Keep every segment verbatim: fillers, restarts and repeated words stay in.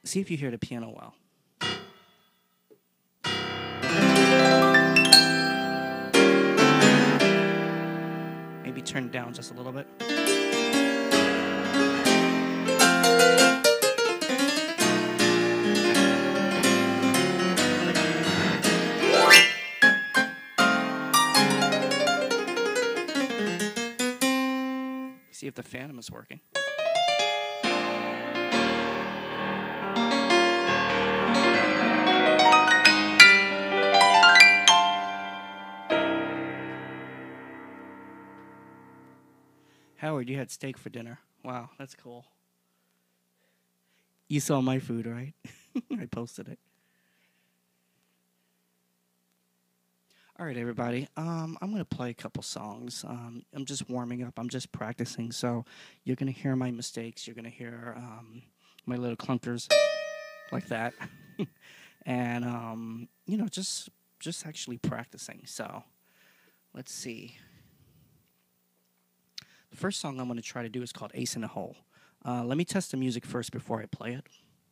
See if you hear the piano well. Maybe turn it down just a little bit. See if the Phantom is working. Howard, you had steak for dinner. Wow, that's cool. You saw my food, right? I posted it. All right, everybody. Um, I'm going to play a couple songs. Um, I'm just warming up. I'm just practicing. So you're going to hear my mistakes. You're going to hear um, my little clunkers like that. and, um, you know, just just actually practicing. So let's see. The first song I'm going to try to do is called Ace in the Hole. Uh, let me test the music first before I play it.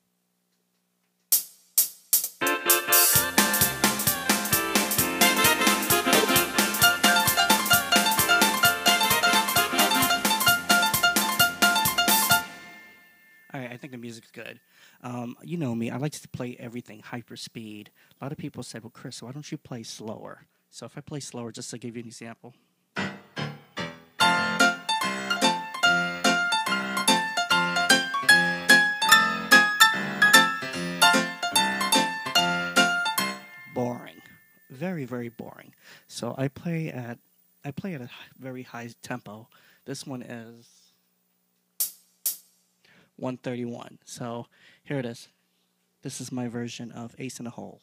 All right, I think the music's good. Um, you know me, I like to play everything hyper speed. A lot of people said, well, Chris, why don't you play slower? So if I play slower, just to give you an example. Boring. Very, very boring. So I play at I play at a very high tempo. This one is one thirty-one. So here it is. This is my version of Ace in the Hole.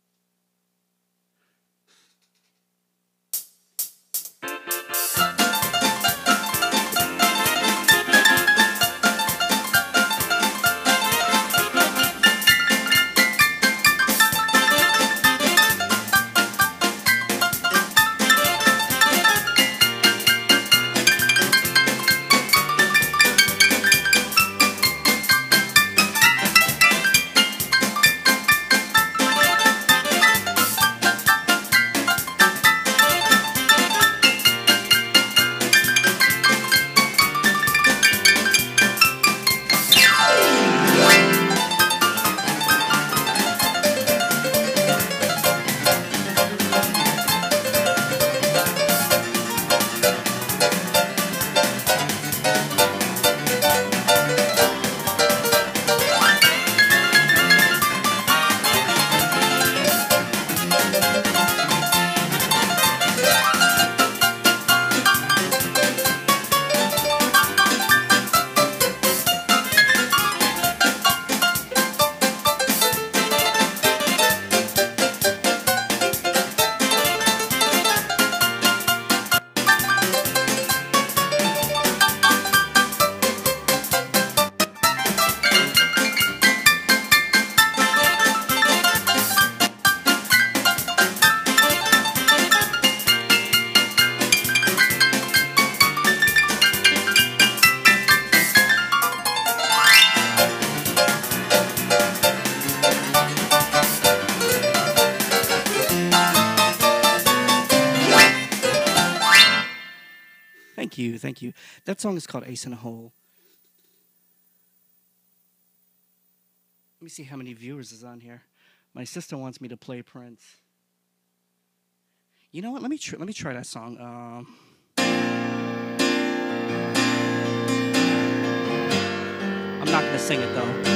Thank you, thank you. That song is called Ace in the Hole. Let me see how many viewers is on here. My sister wants me to play Prince. You know what? Let me tr let me try that song. Um, I'm not gonna sing it though.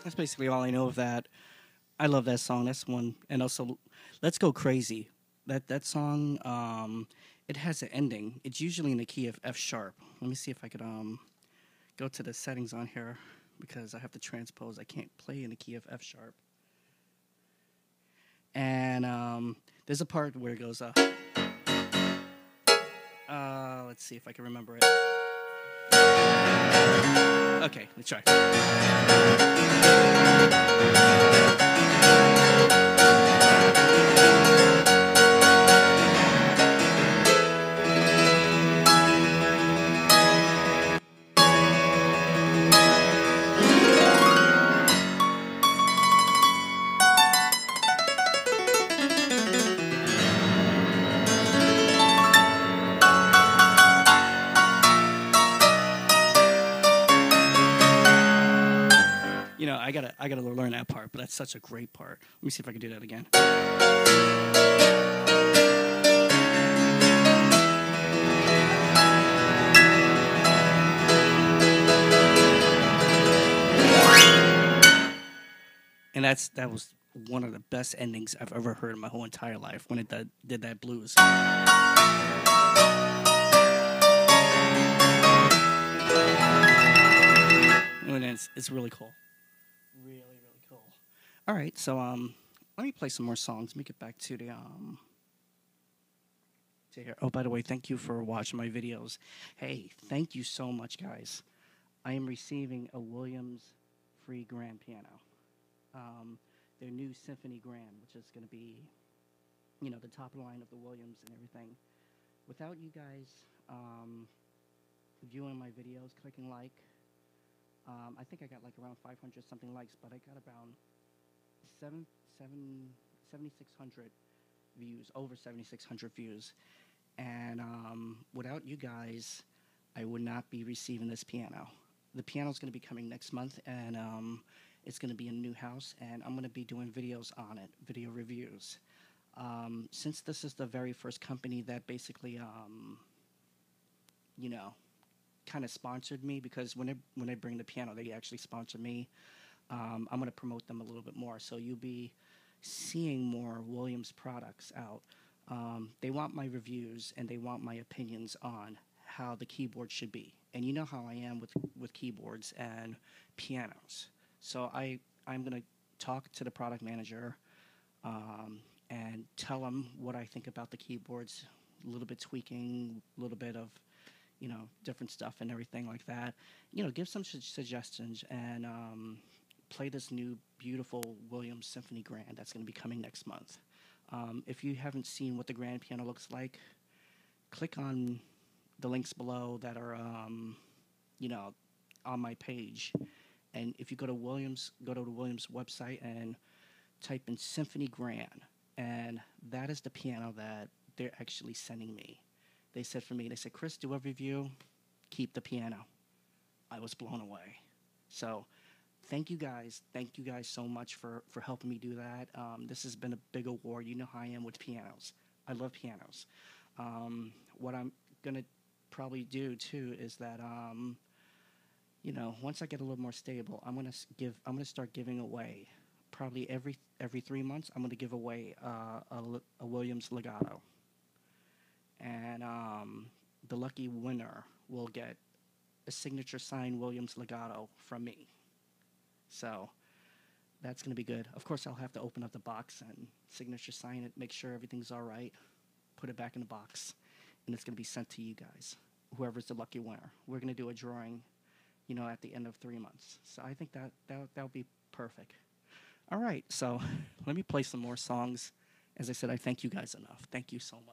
That's basically all I know of that. I love that song. That's one, and also "Let's Go Crazy." That that song, um, it has an ending. It's usually in the key of F sharp. Let me see if I could um go to the settings on here because I have to transpose. I can't play in the key of F sharp. And um, there's a part where it goes, uh, uh, let's see if I can remember it. Okay, let's try. You know, I gotta, I gotta learn that part, but that's such a great part. Let me see if I can do that again. And that's that was one of the best endings I've ever heard in my whole entire life when it did, did that blues. And it's, it's really cool. Really, really cool. All right, so um, let me play some more songs. Let me get back to the um. To here. Oh, by the way, thank you for watching my videos. Hey, thank you so much, guys. I am receiving a Williams free grand piano. Um, their new Symphony Grand, which is going to be, you know, the top of the line of the Williams and everything. Without you guys um, viewing my videos, clicking like, um, I think I got like around five hundred something likes, but I got about seven, seven, seventy-six hundred views, over seventy-six hundred views. And um, without you guys, I would not be receiving this piano. The piano is going to be coming next month, and um, it's going to be in a new house, and I'm going to be doing videos on it, video reviews. Um, since this is the very first company that basically, um, you know, kind of sponsored me, because when I, when I bring the piano, they actually sponsor me. Um, I'm going to promote them a little bit more, so you'll be seeing more Williams products out. Um, they want my reviews, and they want my opinions on how the keyboard should be. And you know how I am with, with keyboards and pianos. So I, I'm going to talk to the product manager um, and tell them what I think about the keyboards, a little bit tweaking, a little bit of, you know, different stuff and everything like that. You know, give some su- suggestions and um, play this new beautiful Williams Symphony Grand that's going to be coming next month. Um, if you haven't seen what the grand piano looks like, click on the links below that are, um, you know, on my page. And if you go to Williams, go to the Williams website and type in Symphony Grand, and that is the piano that they're actually sending me. They said for me, they said, Chris, do a review, keep the piano. I was blown away. So thank you guys. Thank you guys so much for, for helping me do that. Um, this has been a big award. You know how I am with pianos. I love pianos. Um, what I'm going to probably do, too, is that, um, you know, once I get a little more stable, I'm going to give, I'm going to start giving away, probably every every three months, I'm going to give away uh, a, a Williams Legato. And um, the lucky winner will get a signature signed Williams Legato from me. So that's going to be good. Of course, I'll have to open up the box and signature sign it, make sure everything's all right, put it back in the box, and it's going to be sent to you guys, whoever's the lucky winner. We're going to do a drawing, you know, at the end of three months. So I think that that that'll be perfect. All right, so let me play some more songs. As I said, I thank you guys enough. Thank you so much.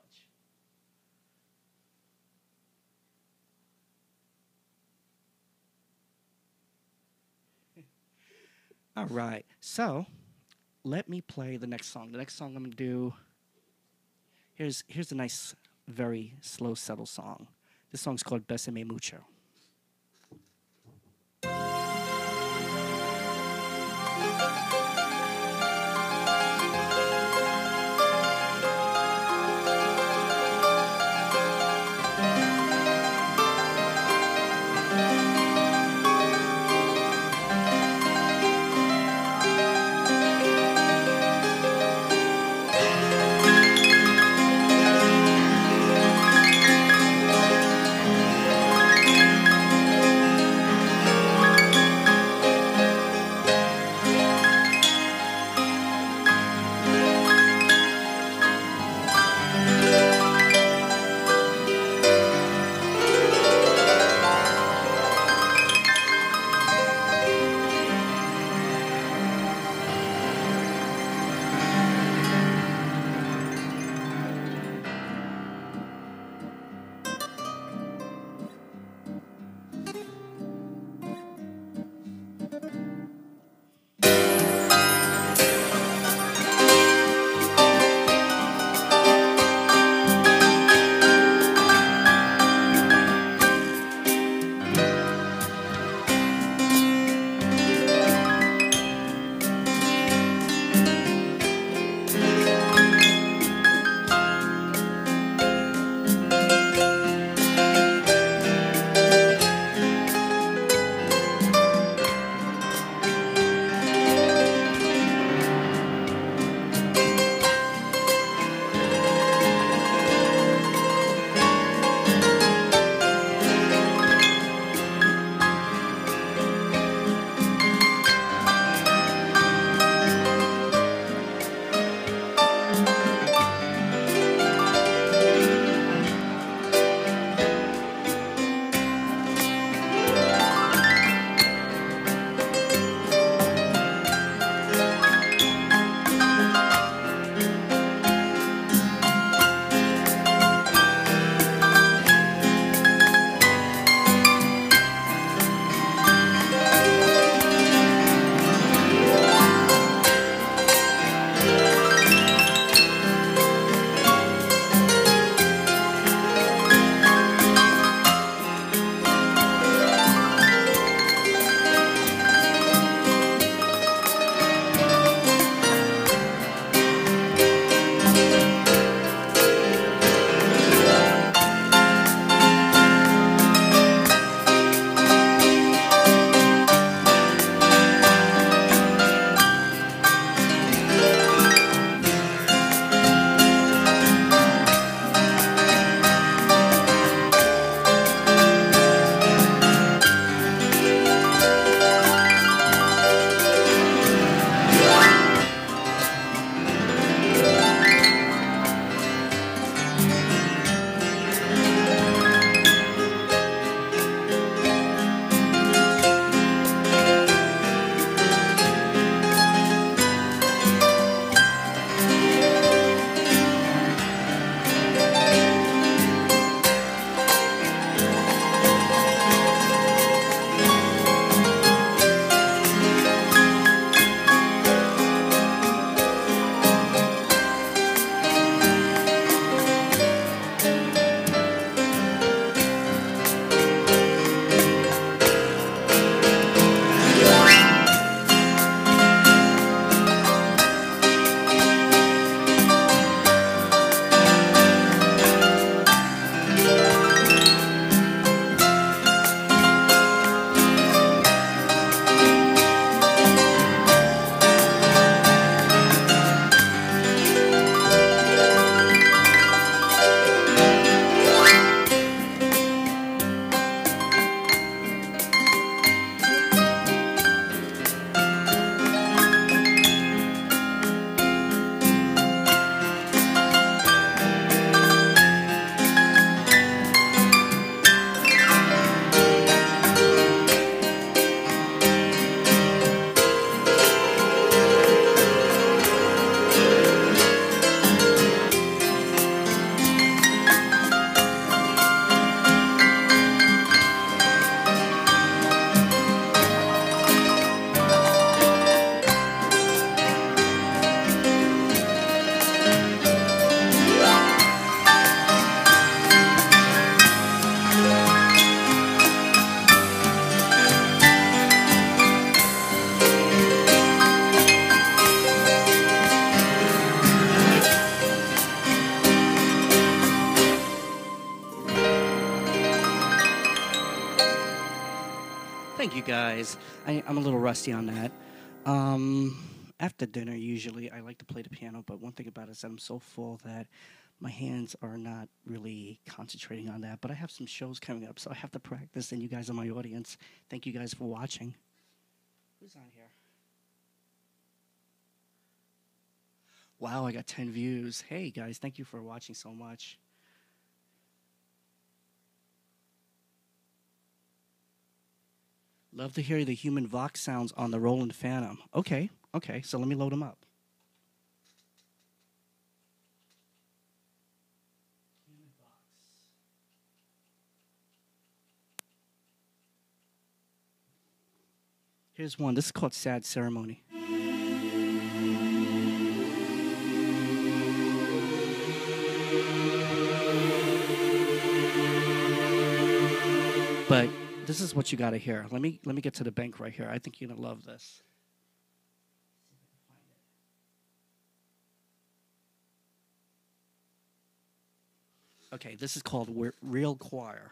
All right, so let me play the next song. The next song I'm going to do, here's, here's a nice, very slow, subtle song. This song's called Besame Mucho. Thank you guys. I, I'm a little rusty on that. Um, after dinner, usually I like to play the piano, but one thing about it is that I'm so full that my hands are not really concentrating on that. But I have some shows coming up, so I have to practice, and you guys are my audience. Thank you guys for watching. Who's on here? Wow, I got ten views. Hey guys, thank you for watching so much. Love to hear the human Vox sounds on the Roland Phantom. Okay, okay, so let me load them up. Human Vox. Here's one. This is called Sad Ceremony. But this is what you got to hear. Let me let me get to the bank right here. I think you're gonna love this. Okay, this is called Real Choir.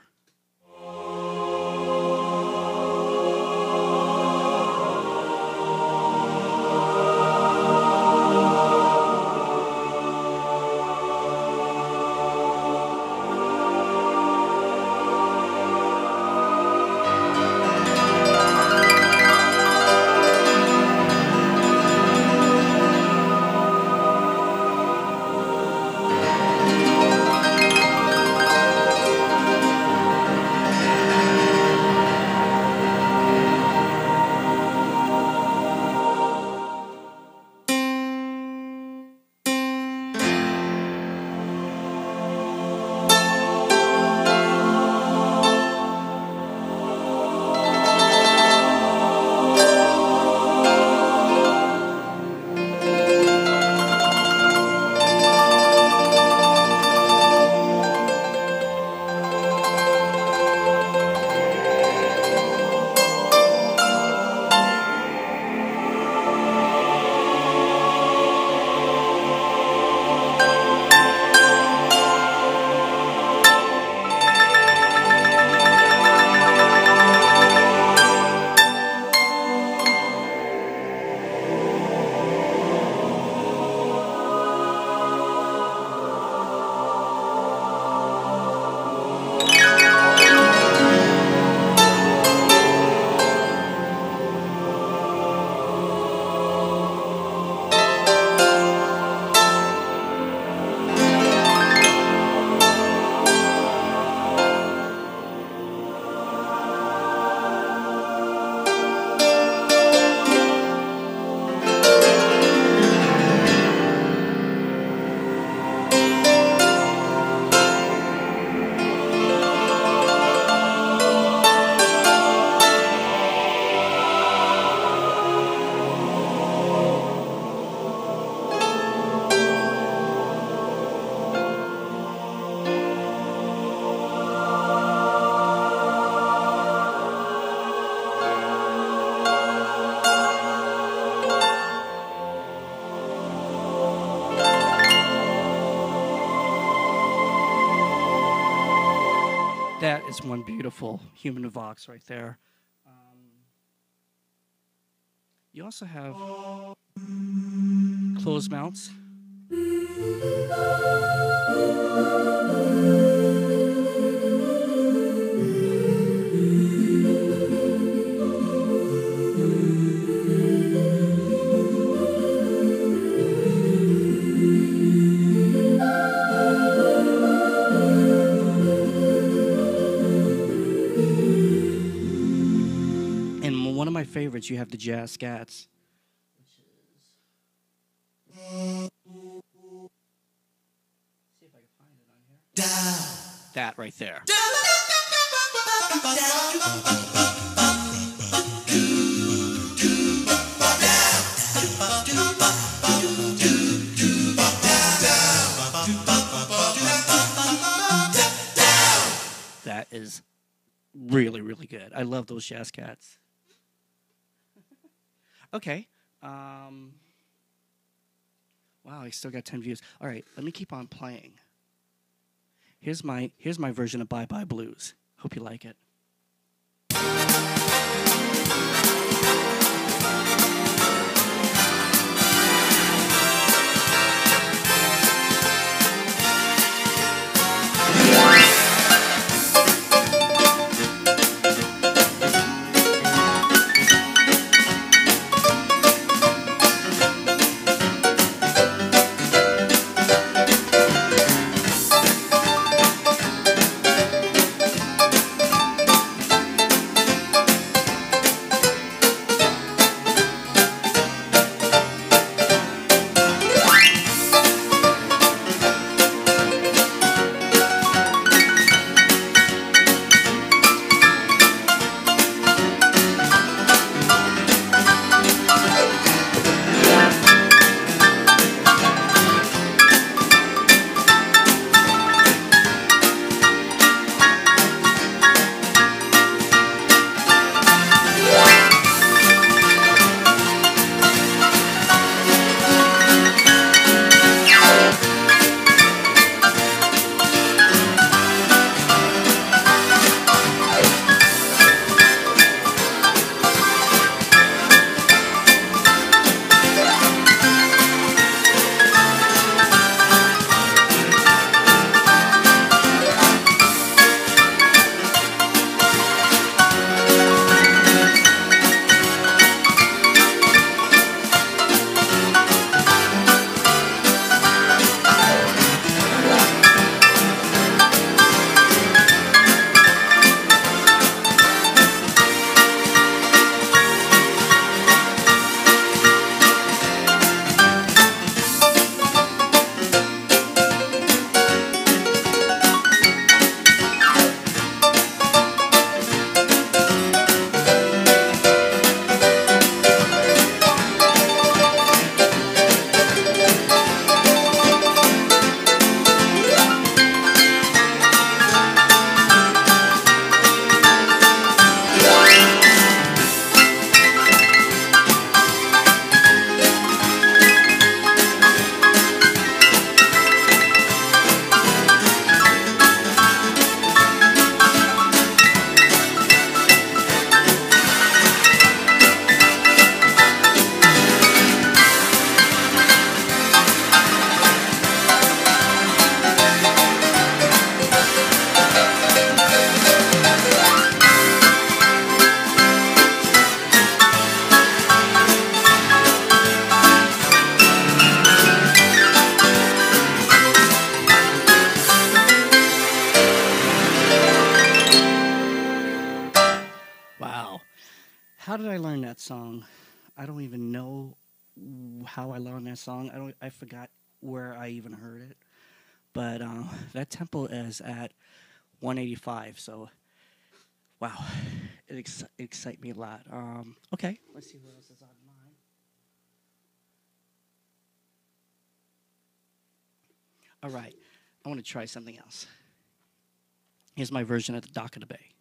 That is one beautiful human Vox right there. Um, you also have closed mounts. One of my favorites, you have the jazz scats. Which is... See if I can find it on here. Down. That right there. That is really, really good. I love those jazz cats. Okay. Um, wow, I still got ten views. All right, let me keep on playing. Here's my here's my version of Bye Bye Blues. Hope you like it. How did I learn that song? I don't even know how I learned that song. I don't. I forgot where I even heard it. But um, that tempo is at one eighty-five. So wow, it ex- excites me a lot. Um, okay, let's see what else is on mine. All right, I want to try something else. Here's my version of the Dock of the Bay.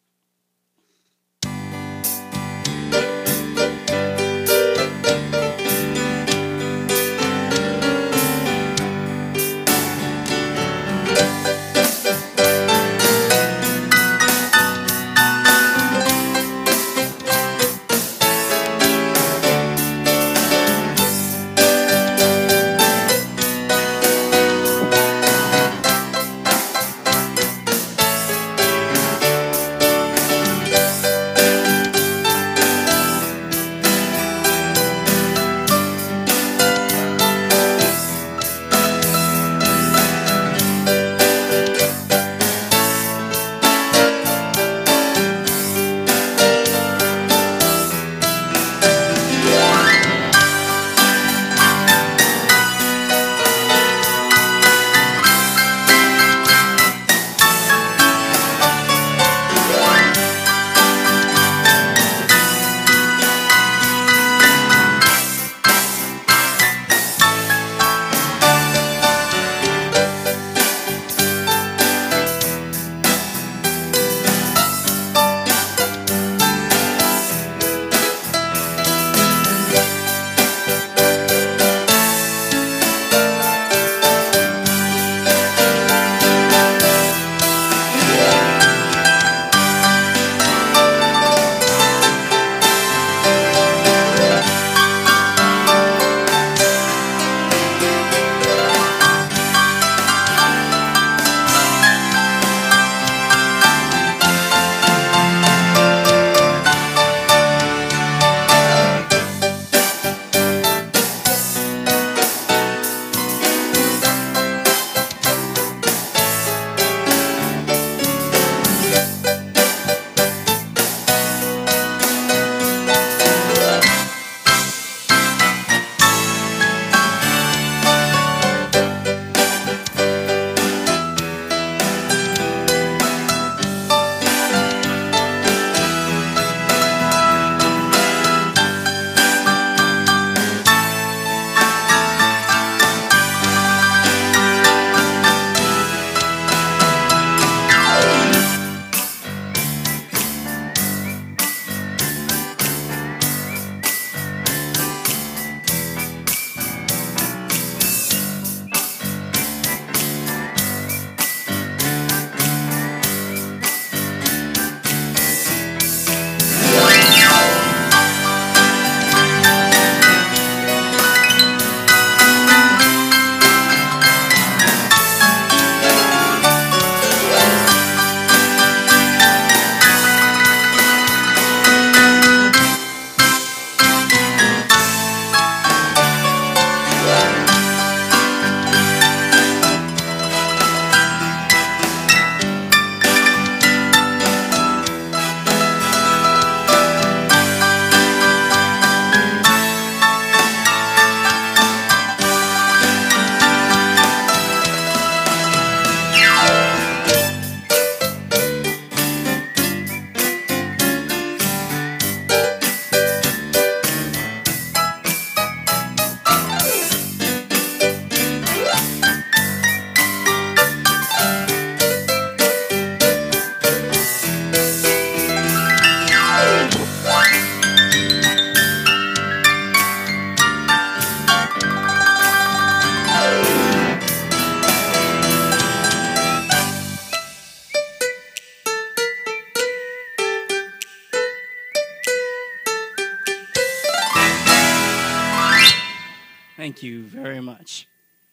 Thank you very much.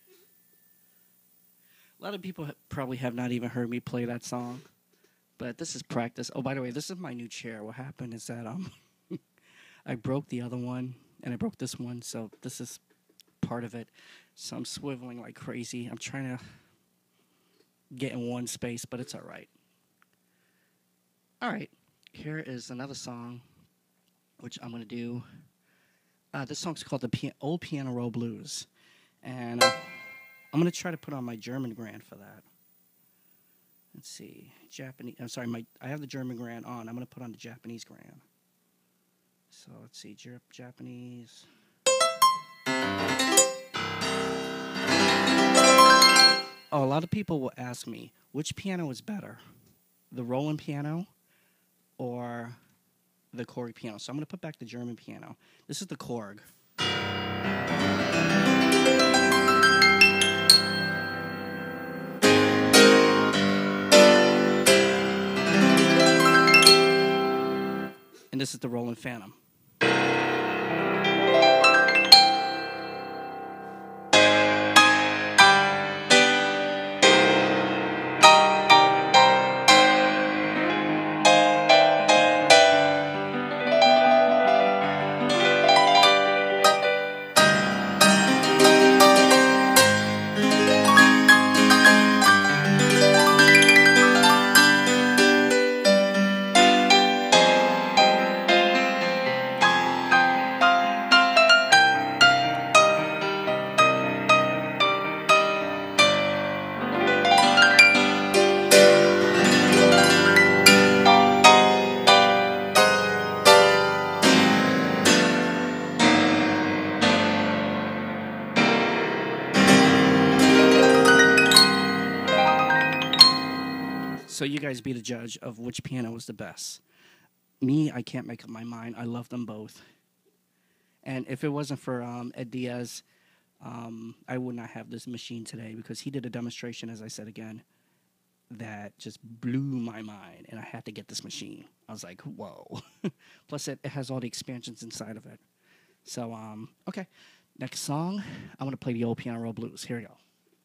A lot of people ha- probably have not even heard me play that song, but this is practice. Oh, by the way, this is my new chair. What happened is that um, I broke the other one and I broke this one, so this is part of it. So I'm swiveling like crazy. I'm trying to get in one space, but it's all right. All right, here is another song which I'm gonna do. Uh, this song's called the Pia- Old Piano Roll Blues, and uh, I'm gonna try to put on my German grand for that. Let's see, Japanese. I'm sorry, my I have the German grand on. I'm gonna put on the Japanese grand. So let's see, Jap- Japanese. Oh, a lot of people will ask me which piano is better, the Roland piano or the Korg piano. So I'm going to put back the German piano. This is the Korg. And this is the Roland Phantom. So you guys be the judge of which piano was the best. Me, I can't make up my mind. I love them both. And if it wasn't for um, Ed Diaz, um, I would not have this machine today because he did a demonstration, as I said again, that just blew my mind. And I had to get this machine. I was like, whoa. Plus, it, it has all the expansions inside of it. So, um, okay. Next song, I'm going to play the Old Piano Roll Blues. Here we go.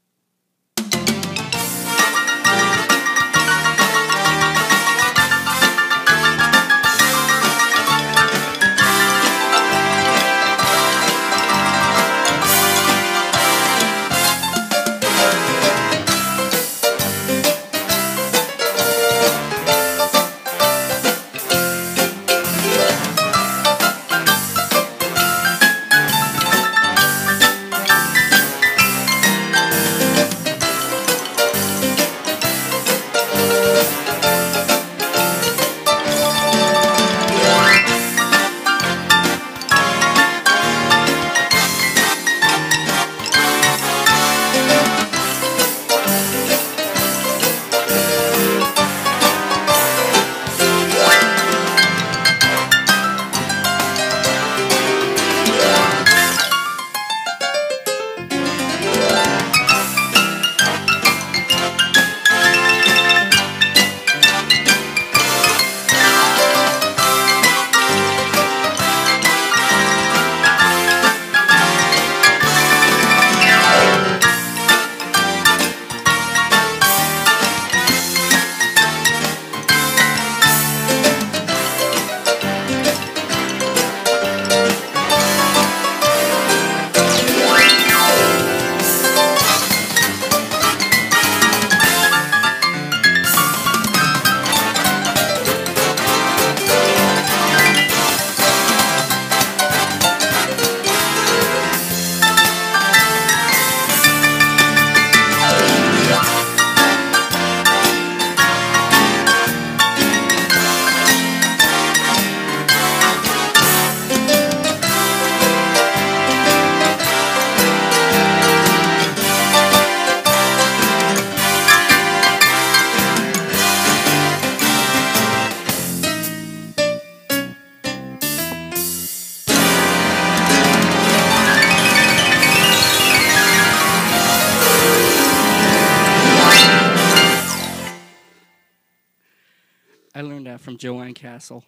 I learned that from Joanne Castle.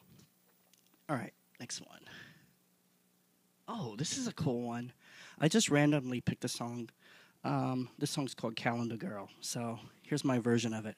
All right, next one. Oh, this is a cool one. I just randomly picked a song. Um, this song's called Calendar Girl. So here's my version of it.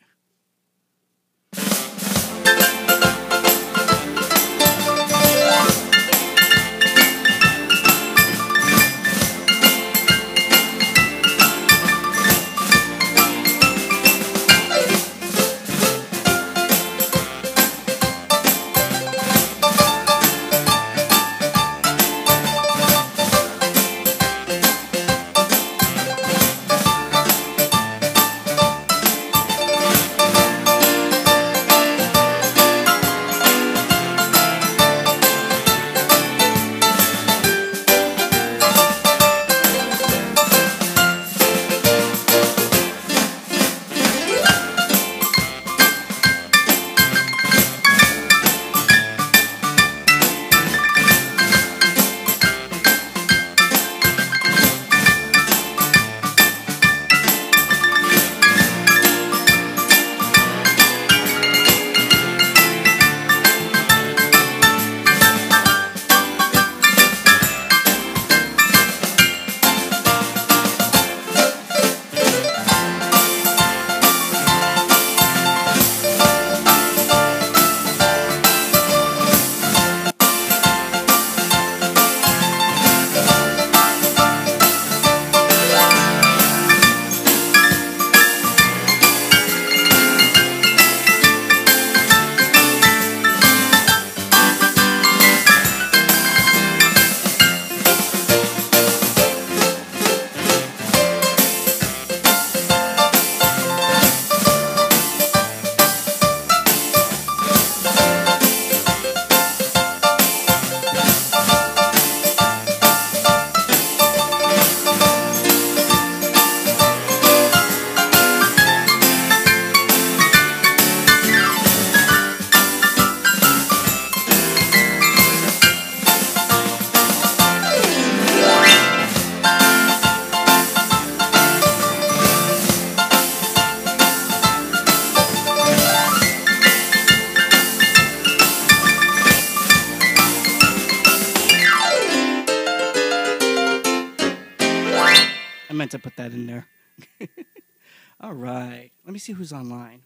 meant to put that in there. All right. Let me see who's online.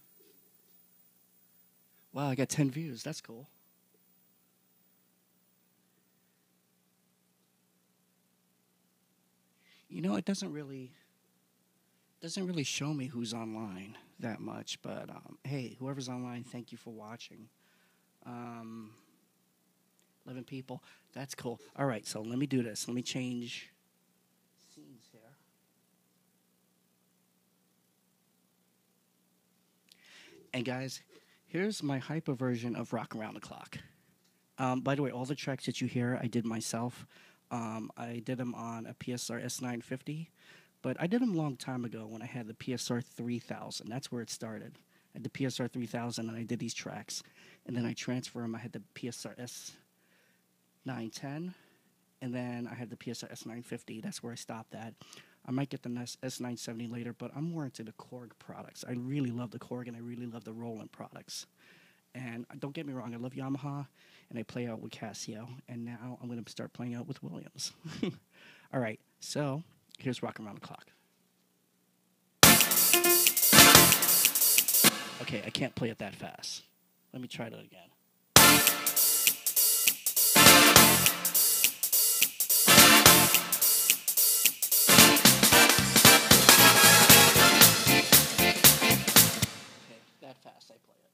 Wow, I got ten views. That's cool. You know, it doesn't really doesn't really show me who's online that much, but um, hey, whoever's online, thank you for watching. Um, eleven people. That's cool. All right, so let me do this. Let me change scenes here. And guys, here's my hyper version of Rock Around the Clock. Um, by the way, all the tracks that you hear, I did myself. Um, I did them on a P S R S nine fifty, but I did them a long time ago when I had the P S R three thousand. That's where it started. I had the P S R three thousand, and I did these tracks. And then I transferred them. I had the P S R S nine ten, and then I had the P S R S nine fifty. That's where I stopped at. I might get the S nine seventy later, but I'm more into the Korg products. I really love the Korg, and I really love the Roland products. And don't get me wrong, I love Yamaha, and I play out with Casio, and now I'm going to start playing out with Williams. All right, so here's Rock Around the Clock. Okay, I can't play it that fast. Let me try that again. Okay, that fast I play it.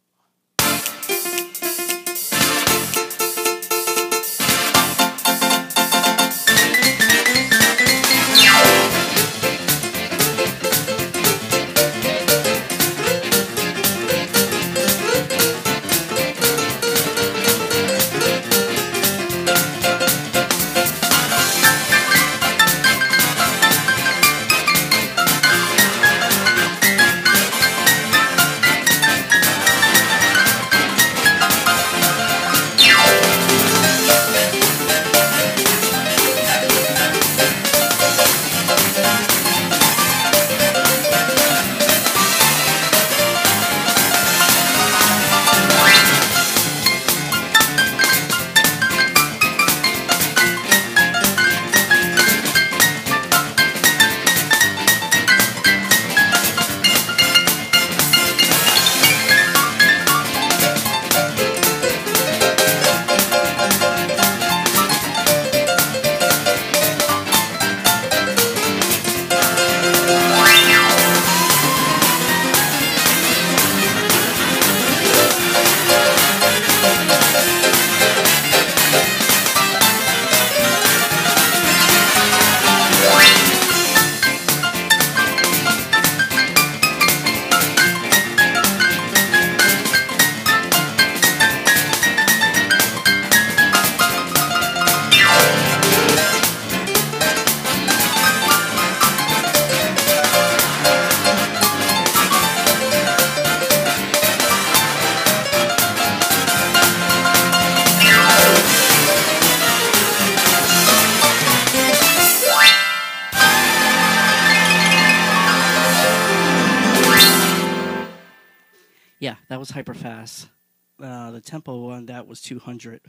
Yeah, that was hyper fast. Uh, the tempo on that was two hundred.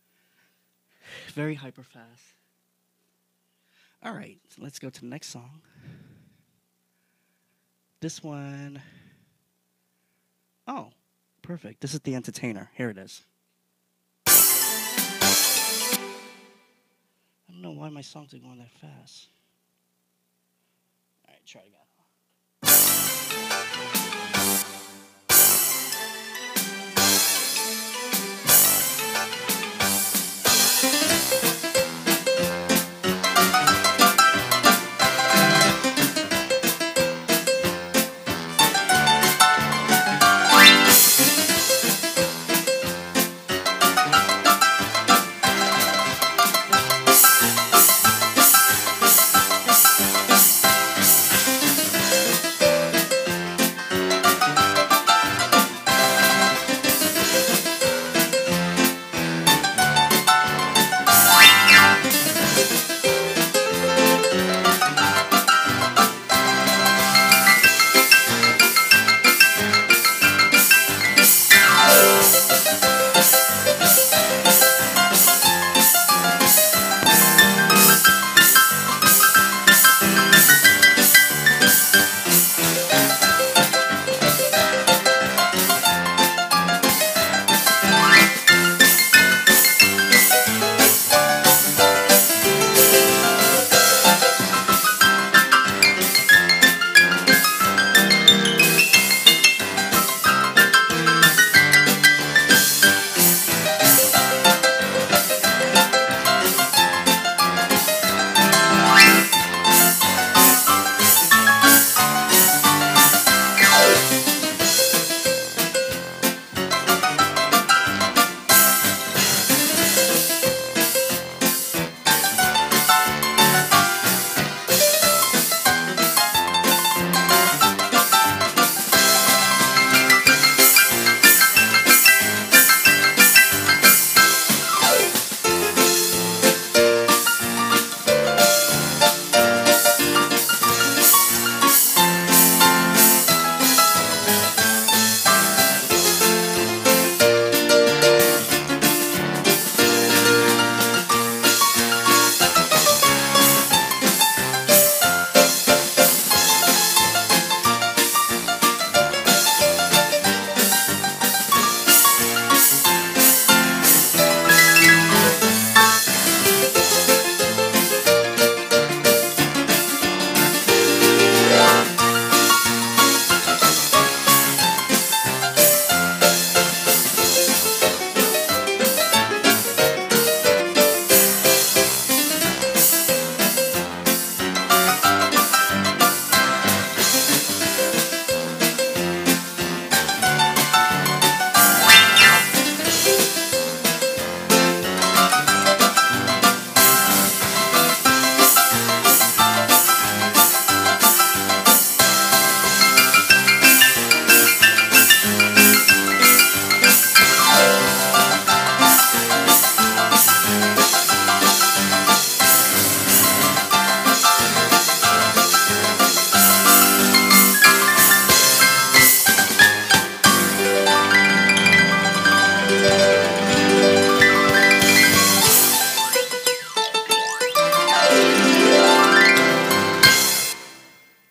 Very hyper fast. All right, so let's go to the next song. This one. Oh, perfect. This is The Entertainer. Here it is. I don't know why my songs are going that fast. All right, try again.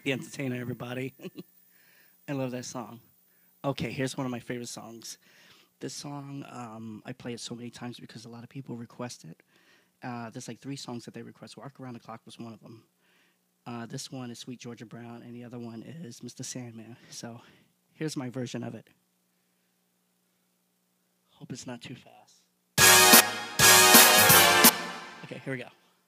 The Entertainer, everybody. I love that song. Okay, here's one of my favorite songs. This song, um, I play it so many times because a lot of people request it. Uh, there's like three songs that they request. Walk Around the Clock was one of them. Uh, this one is Sweet Georgia Brown, and the other one is Mister Sandman. So here's my version of it. Hope it's not too fast. Okay, here we go.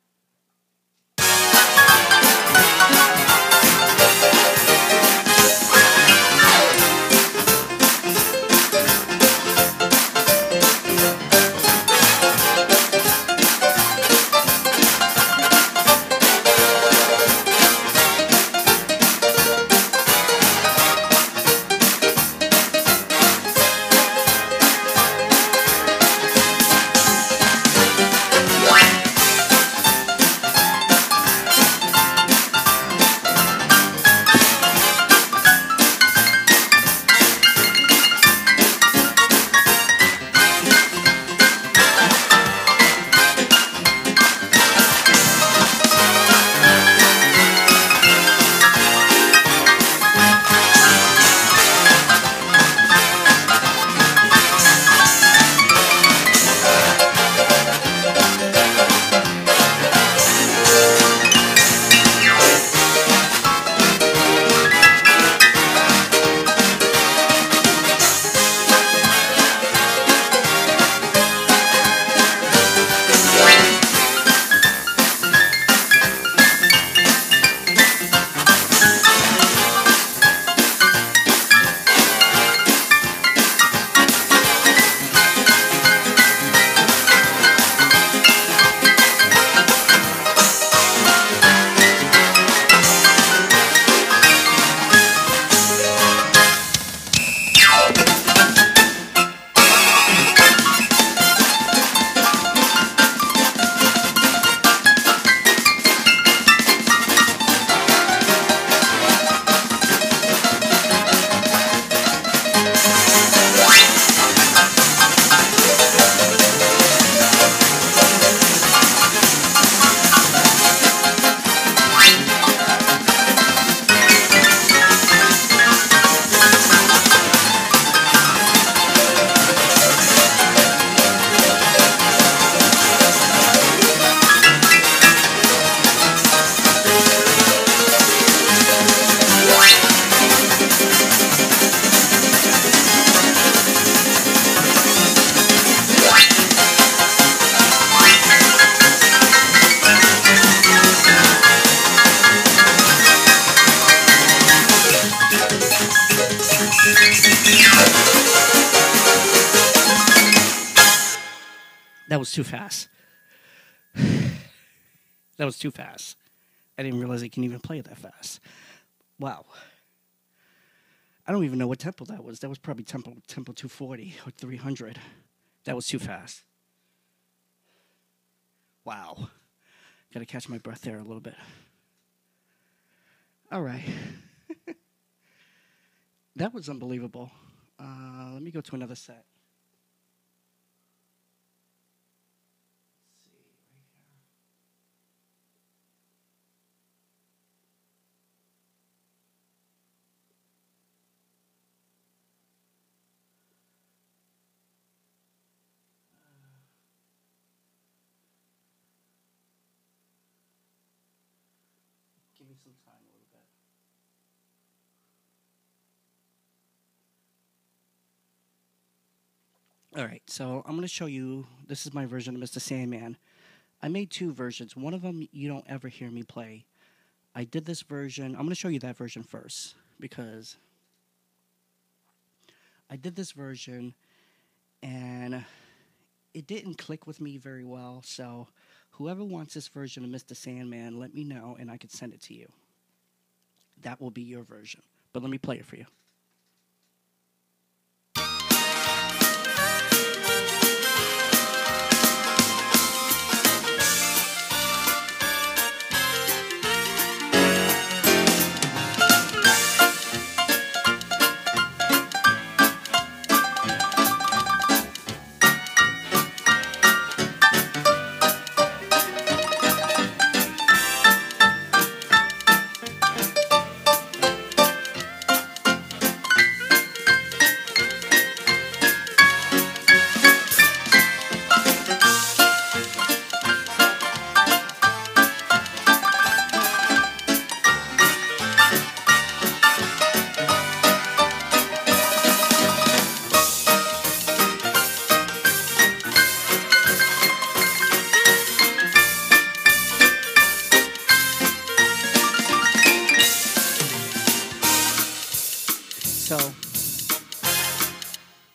That was too fast. That was too fast. I didn't realize I can even play it that fast. Wow. I don't even know what tempo that was. That was probably tempo tempo two forty or three hundred. That was too fast. Wow. Got to catch my breath there a little bit. All right. That was unbelievable. Uh, let me go to another set. Give me some time a little bit. All right, so I'm going to show you, this is my version of Mister Sandman. I made two versions. One of them you don't ever hear me play. I did this version, I'm going to show you that version first, because I did this version and it didn't click with me very well, so whoever wants this version of Mister Sandman, let me know and I can send it to you. That will be your version. But let me play it for you.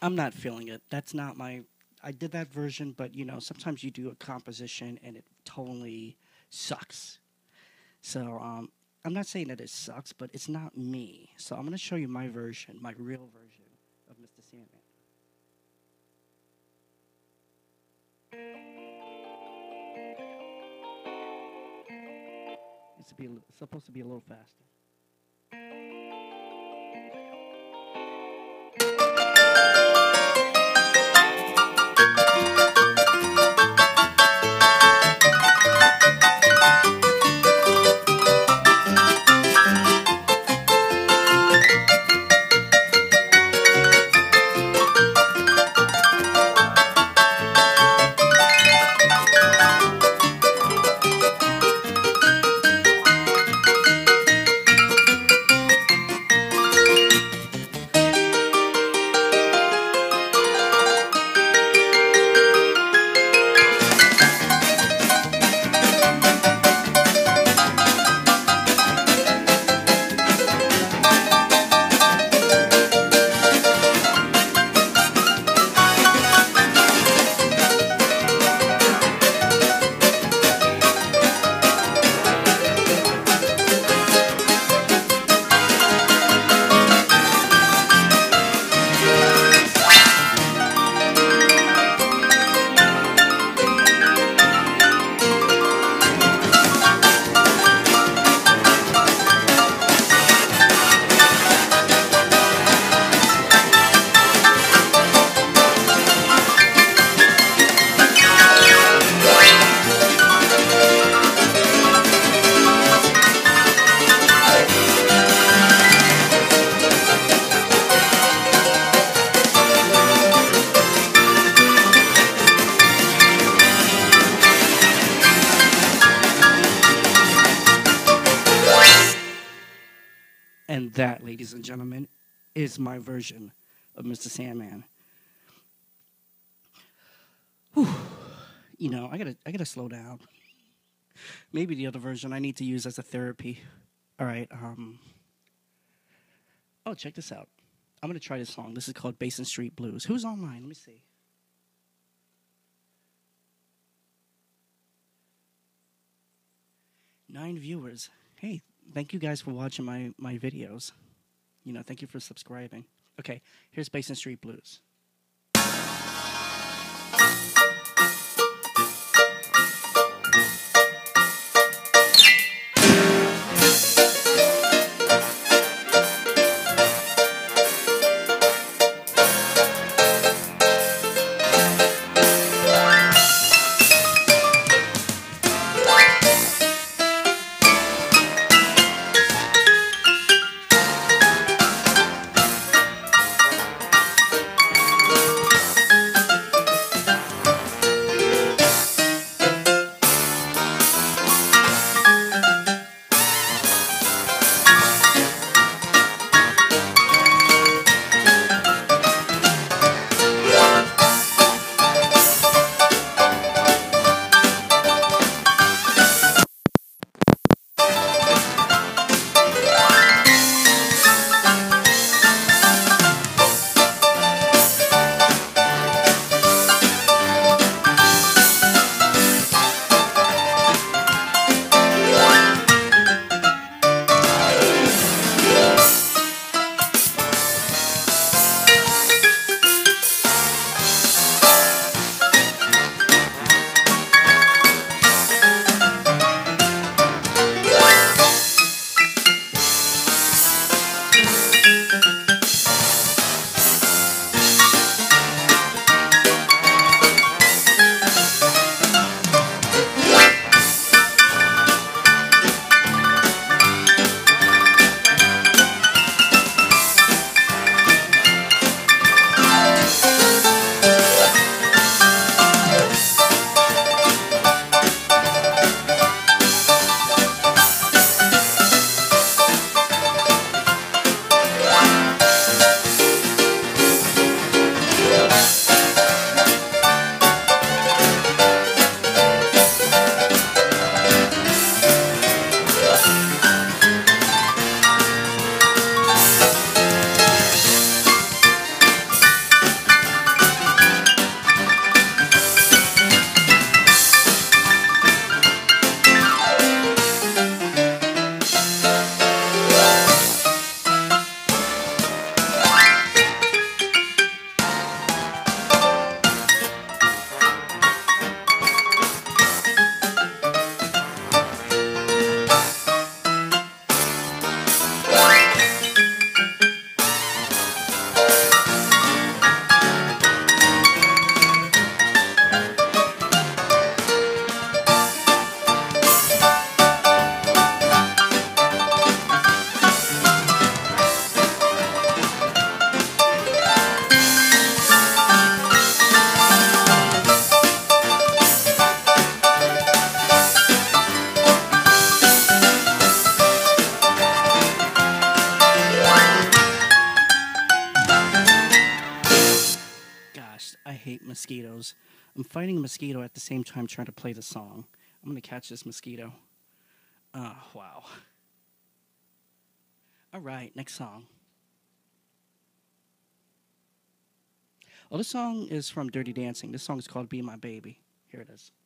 I'm not feeling it. That's not my. I did that version, but you know, sometimes you do a composition and it totally sucks. So um, I'm not saying that it sucks, but it's not me. So I'm gonna show you my version, my real version of mister Sandman. It's to be a li- supposed to be a little faster. And that, ladies and gentlemen, is my version of mister Sandman. Whew. You know, I gotta, I gotta slow down. Maybe the other version I need to use as a therapy. All right. Um. Oh, check this out. I'm gonna try this song. This is called Basin Street Blues. Who's online? Let me see. Nine viewers. Hey, thank you guys for watching my my videos. You know, thank you for subscribing. Okay, here's Basin Street Blues. mosquitoes. I'm fighting a mosquito at the same time trying to play the song. I'm going to catch this mosquito. Oh, wow. All right, next song. Oh, this song is from Dirty Dancing. This song is called Be My Baby. Here it is.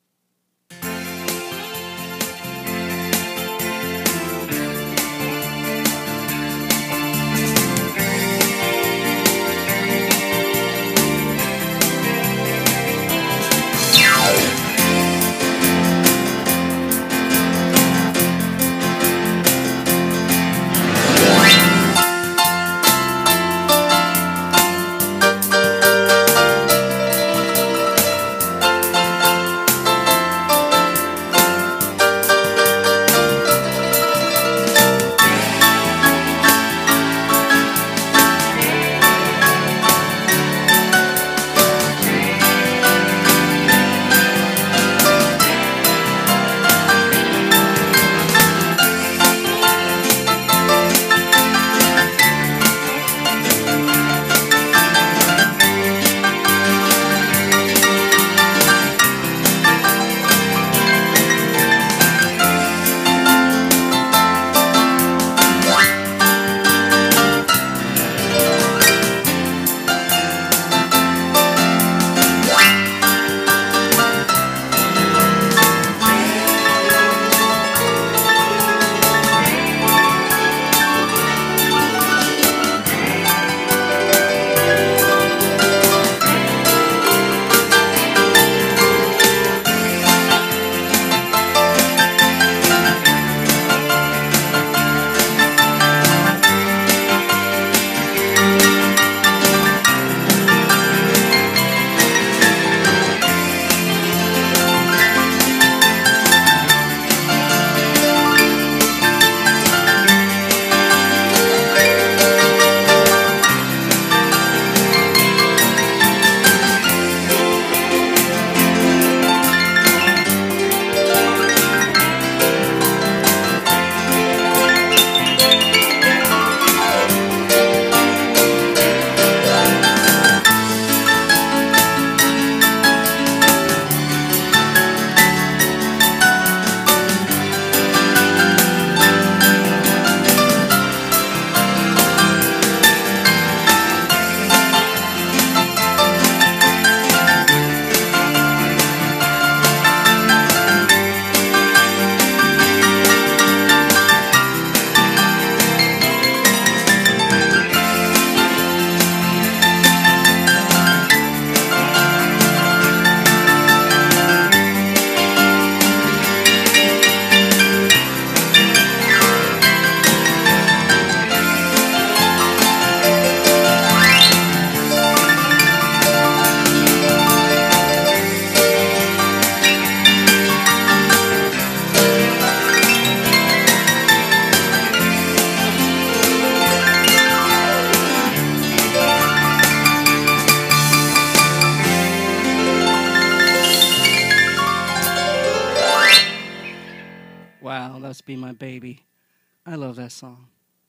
Wow, that's Be My Baby. I love that song.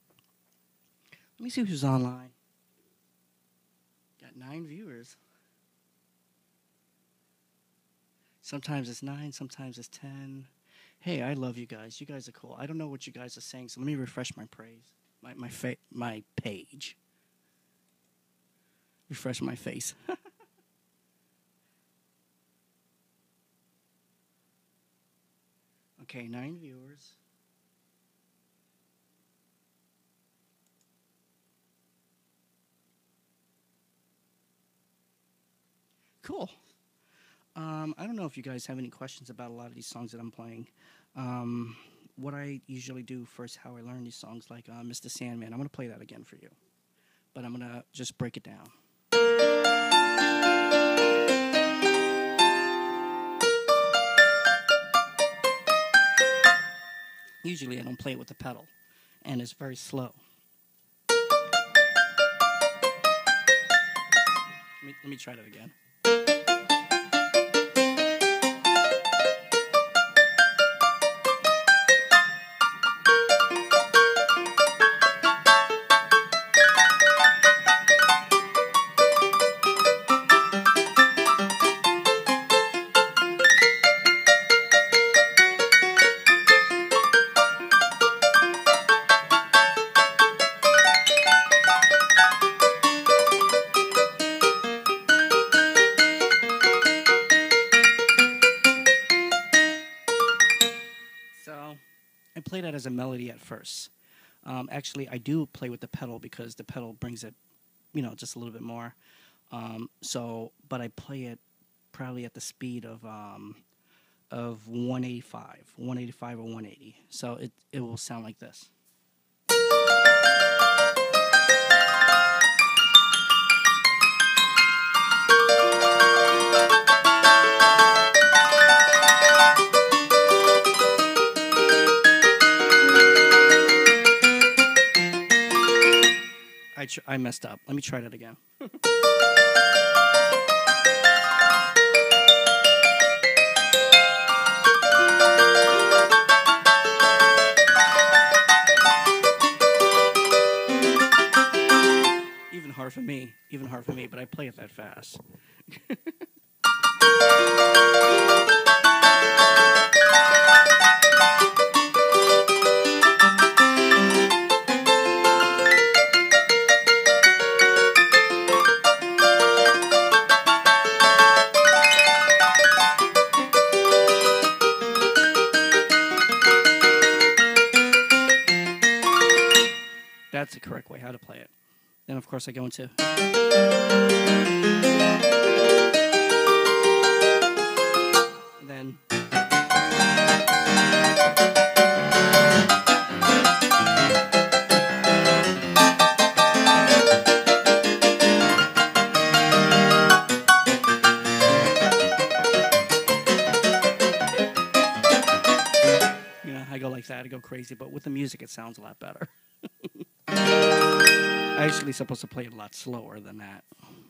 Let me see who's online. Got nine viewers. Sometimes it's nine, sometimes it's ten. Hey, I love you guys. You guys are cool. I don't know what you guys are saying, so let me refresh my praise. My my fa- my page. Refresh my face. Okay, nine viewers. Cool. Um, I don't know if you guys have any questions about a lot of these songs that I'm playing. Um, what I usually do first, how I learn these songs, like uh, Mister Sandman. I'm going to play that again for you, but I'm going to just break it down. Usually I don't play it with the pedal, and it's very slow. Let me, let me try that again. So I play that as a melody at first. Um, actually, I do play with the pedal because the pedal brings it, you know, just a little bit more. Um, so, but I play it probably at the speed of um, of one eighty-five, one eighty-five or one eighty. So it it will sound like this. I tr- I messed up. Let me try that again. Even hard for me. Even hard for me, but I play it that fast. That's the correct way how to play it. Then, of course, I go into. And then. You know, I go like that. I go crazy. But with the music, it sounds a lot better. I'm actually supposed to play it a lot slower than that.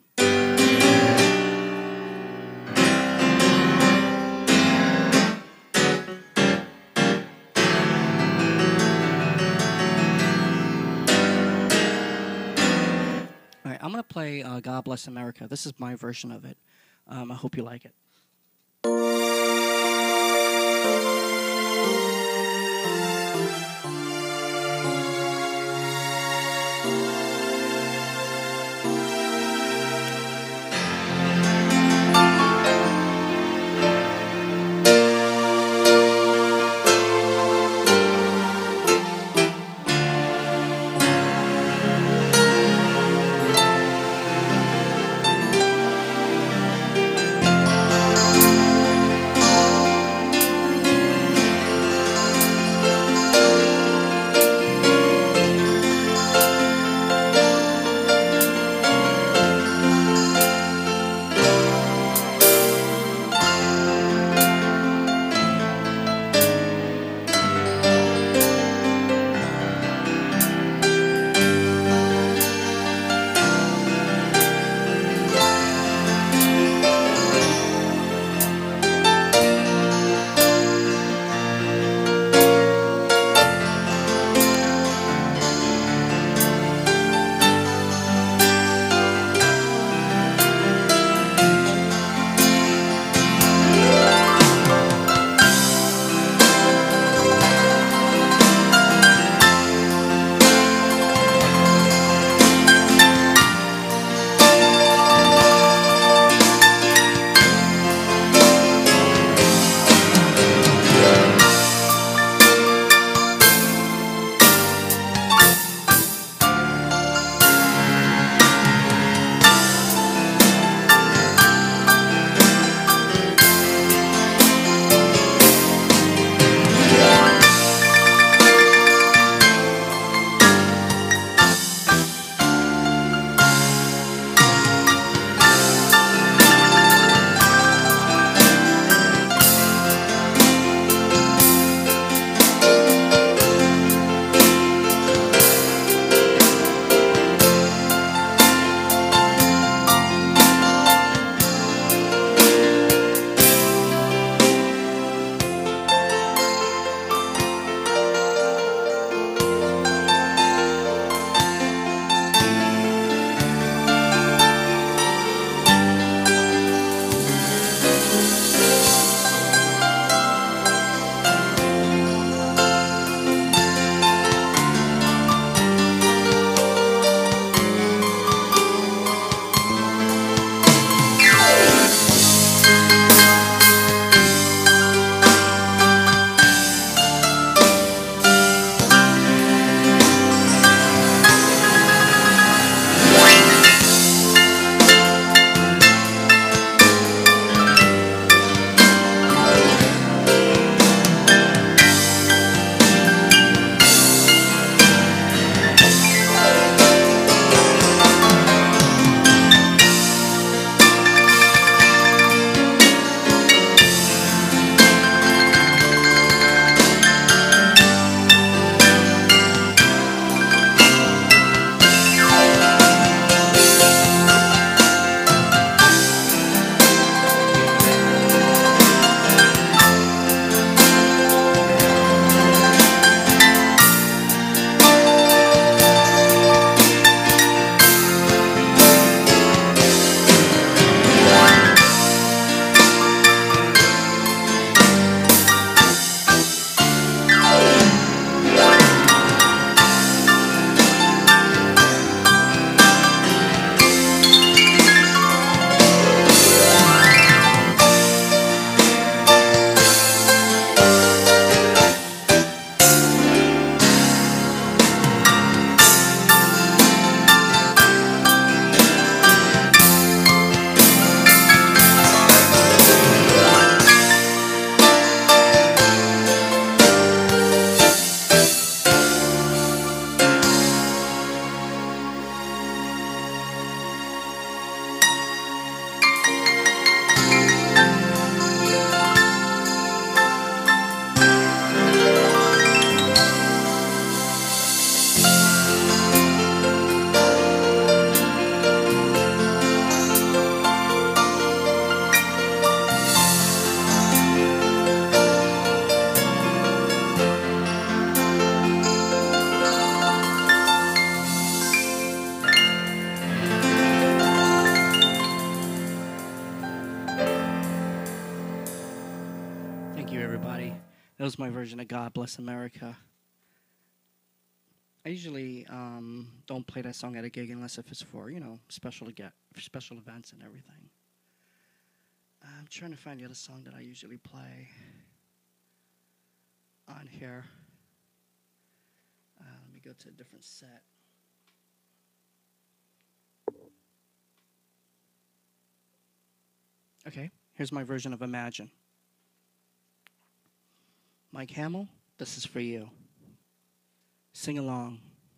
All right, I'm going to play uh, God Bless America. This is my version of it. Um, I hope you like it. That was my version of God Bless America. I usually um, don't play that song at a gig unless if it's for, you know, special to get special events and everything. I'm trying to find the other song that I usually play on here. Uh, let me go to a different set. Okay, here's my version of Imagine. Mike Hamill, this is for you. Sing along.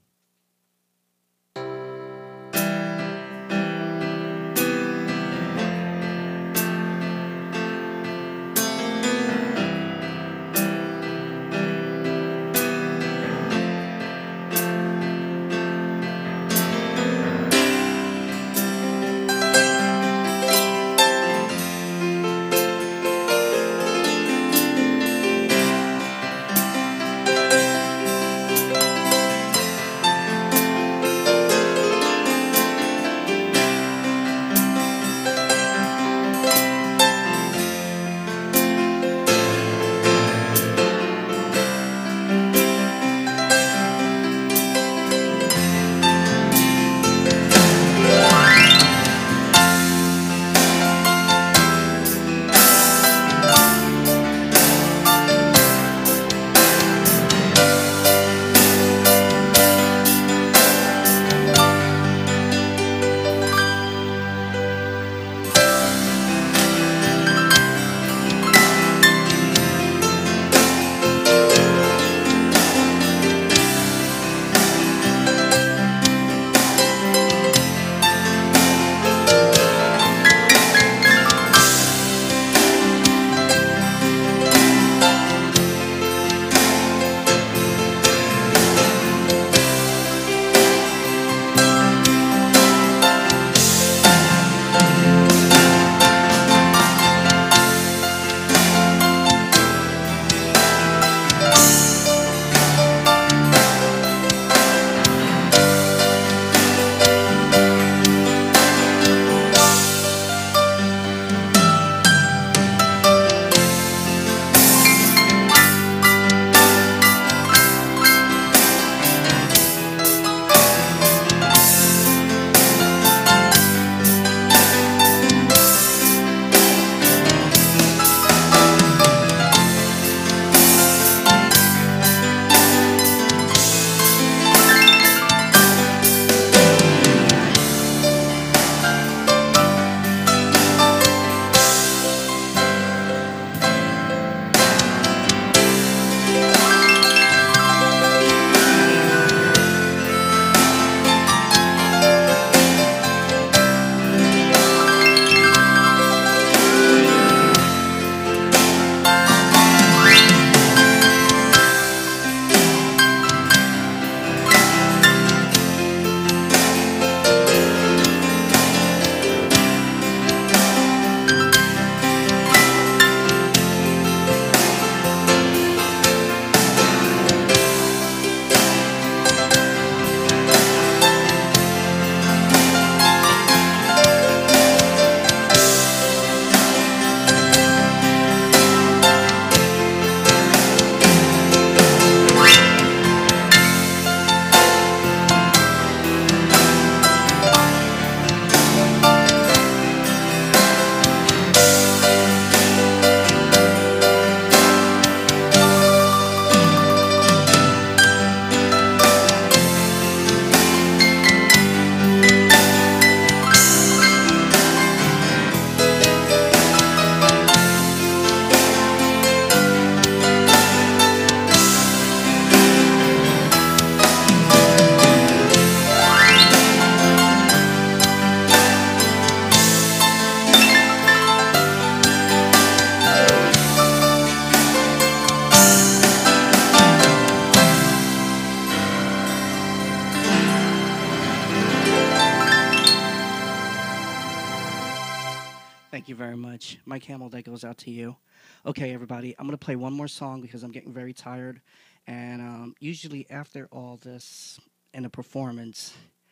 Thank you very much. Mike Hamill, that goes out to you. Okay, everybody, I'm going to play one more song because I'm getting very tired. And um, usually after all this in a performance,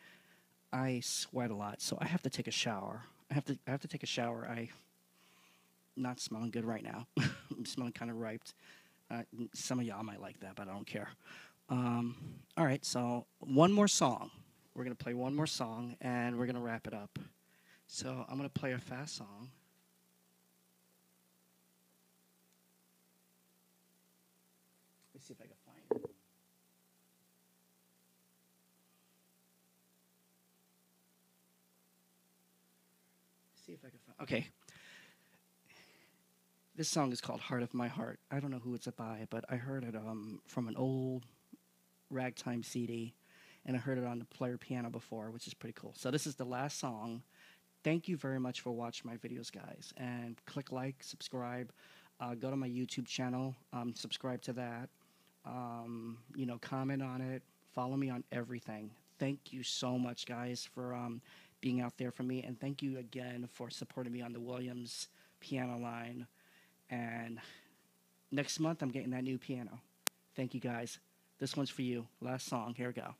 I sweat a lot, so I have to take a shower. I have to I have to take a shower. I not smelling good right now. I'm smelling kind of ripe. Uh, some of y'all might like that, but I don't care. Um, all right, so one more song. We're going to play one more song, and we're going to wrap it up. So I'm going to play a fast song. Let's see if I can find it. Let's see if I can find. Okay. This song is called "Heart of My Heart." I don't know who it's by, but I heard it um, from an old ragtime C D, and I heard it on the player piano before, which is pretty cool. So this is the last song. Thank you very much for watching my videos, guys, and click like, subscribe, uh, go to my YouTube channel, um, subscribe to that, um, you know, comment on it, follow me on everything. Thank you so much, guys, for um, being out there for me, and thank you again for supporting me on the Williams piano line. And next month, I'm getting that new piano. Thank you, guys. This one's for you. Last song. Here we go.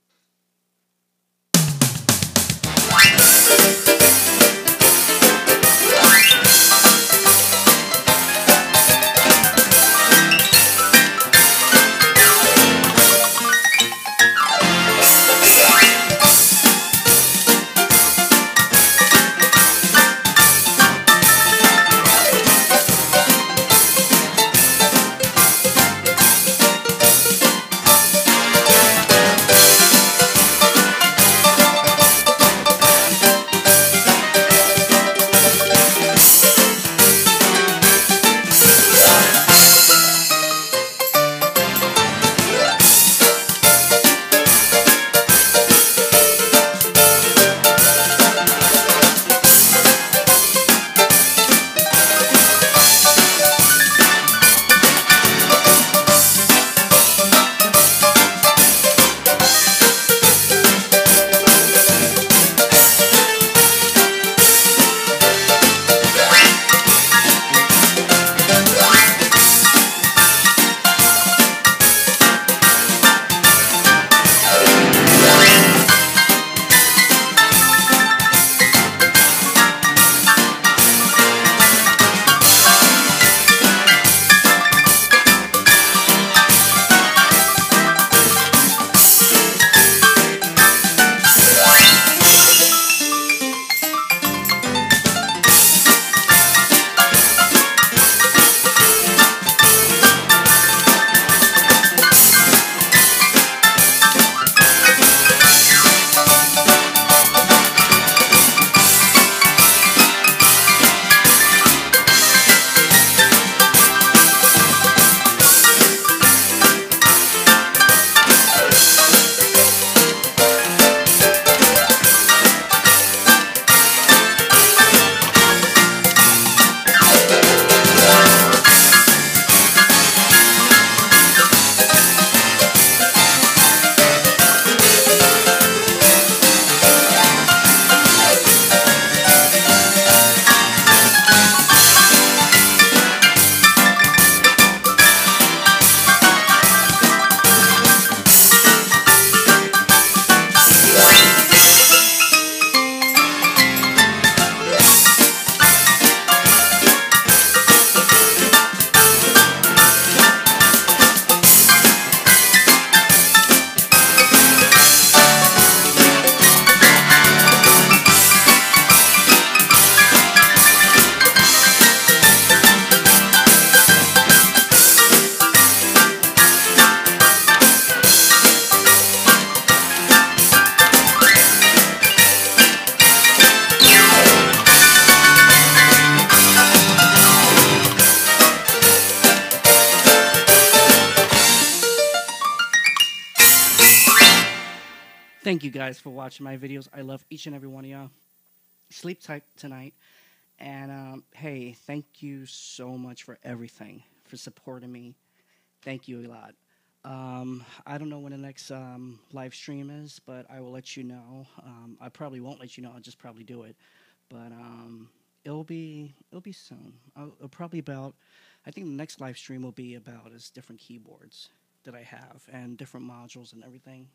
Thank you guys for watching my videos. I love each and every one of y'all. Sleep tight tonight. And um, hey, thank you so much for everything, for supporting me. Thank you a lot. Um, I don't know when the next um, live stream is, but I will let you know. Um, I probably won't let you know. I'll just probably do it. But um, it'll be it'll be soon. I'll, it'll probably about. I think the next live stream will be about is different keyboards that I have and different modules and everything.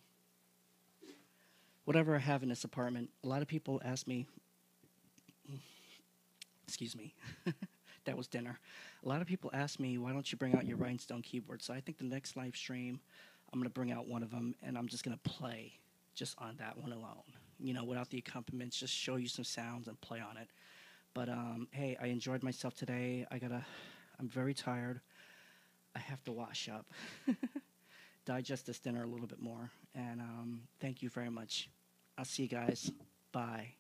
Whatever I have in this apartment. A lot of people ask me. Excuse me. That was dinner. A lot of people ask me, why don't you bring out your Rhinestone keyboard? So I think the next live stream, I'm going to bring out one of them and I'm just going to play just on that one alone. You know, without the accompaniments, just show you some sounds and play on it. But um, hey, I enjoyed myself today. I gotta, I'm very tired. I have to wash up, digest this dinner a little bit more. And um, thank you very much. I'll see you guys. Bye.